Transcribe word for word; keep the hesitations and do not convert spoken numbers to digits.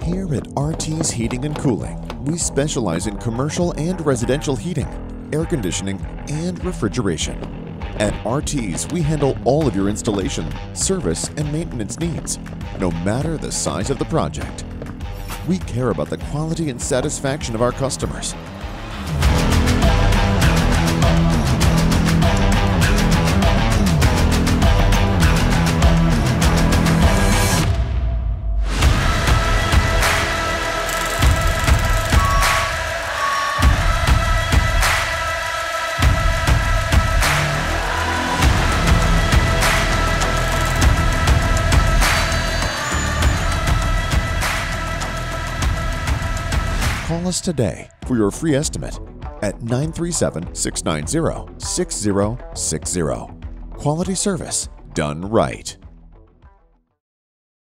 Here at R T's Heating and Cooling, we specialize in commercial and residential heating, air conditioning, and refrigeration. At R T's, we handle all of your installation, service, and maintenance needs, no matter the size of the project. We care about the quality and satisfaction of our customers. Call us today for your free estimate at nine three seven, six nine zero, six zero six zero. Quality service done right.